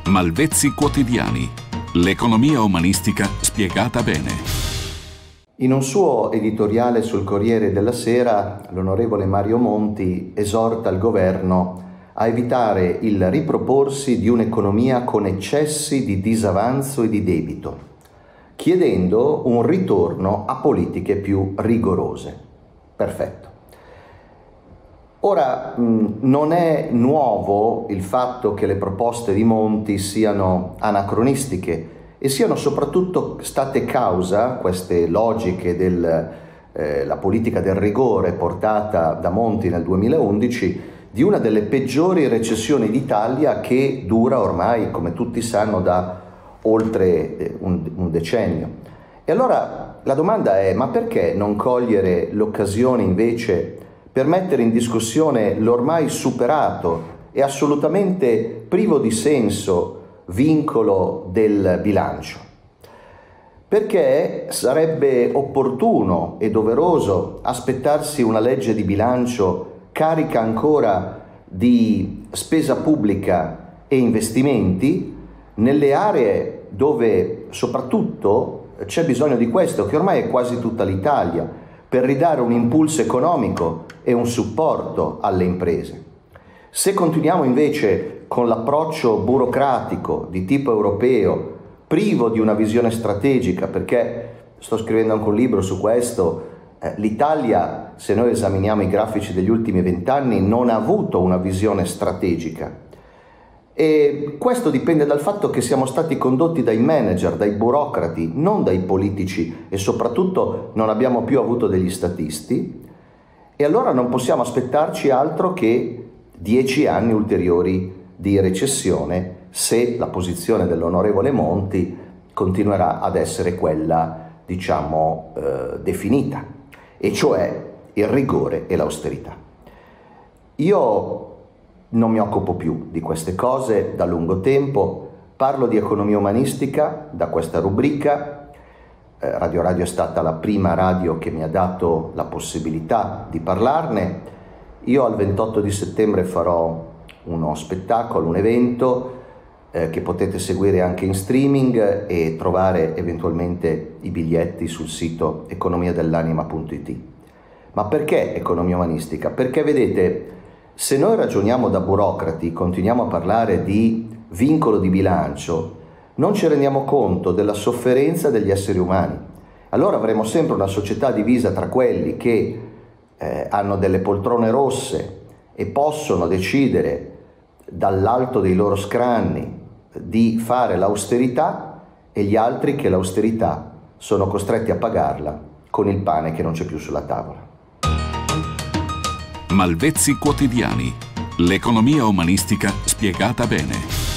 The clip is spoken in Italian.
Malvezzi quotidiani. L'economia umanistica spiegata bene. In un suo editoriale sul Corriere della Sera, l'onorevole Mario Monti esorta il governo a evitare il riproporsi di un'economia con eccessi di disavanzo e di debito, chiedendo un ritorno a politiche più rigorose. Perfetto. Ora, non è nuovo il fatto che le proposte di Monti siano anacronistiche e siano soprattutto state causa, queste logiche della politica del rigore portata da Monti nel 2011, di una delle peggiori recessioni d'Italia che dura ormai, come tutti sanno, da oltre un decennio. E allora la domanda è: ma perché non cogliere l'occasione invece per mettere in discussione l'ormai superato e assolutamente privo di senso vincolo del bilancio? Perché sarebbe opportuno e doveroso aspettarsi una legge di bilancio carica ancora di spesa pubblica e investimenti nelle aree dove soprattutto c'è bisogno di questo, che ormai è quasi tutta l'Italia, per ridare un impulso economico e un supporto alle imprese. Se continuiamo invece con l'approccio burocratico di tipo europeo, privo di una visione strategica, perché sto scrivendo anche un libro su questo, l'Italia, se noi esaminiamo i grafici degli ultimi 20 anni, non ha avuto una visione strategica. E questo dipende dal fatto che siamo stati condotti dai manager, dai burocrati, non dai politici, e soprattutto non abbiamo più avuto degli statisti, e allora non possiamo aspettarci altro che 10 anni ulteriori di recessione se la posizione dell'onorevole Monti continuerà ad essere quella, definita, e cioè il rigore e l'austerità. Io non mi occupo più di queste cose da lungo tempo, parlo di economia umanistica da questa rubrica. Radio Radio è stata la prima radio che mi ha dato la possibilità di parlarne. Io al 28 di settembre farò uno spettacolo, un evento che potete seguire anche in streaming e trovare eventualmente i biglietti sul sito economiadellanima.it. Ma perché economia umanistica? Perché vedete, se noi ragioniamo da burocrati, continuiamo a parlare di vincolo di bilancio, non ci rendiamo conto della sofferenza degli esseri umani. Allora avremo sempre una società divisa tra quelli che hanno delle poltrone rosse e possono decidere dall'alto dei loro scranni di fare l'austerità, e gli altri che l'austerità sono costretti a pagarla con il pane che non c'è più sulla tavola. Malvezzi quotidiani. L'economia umanistica spiegata bene.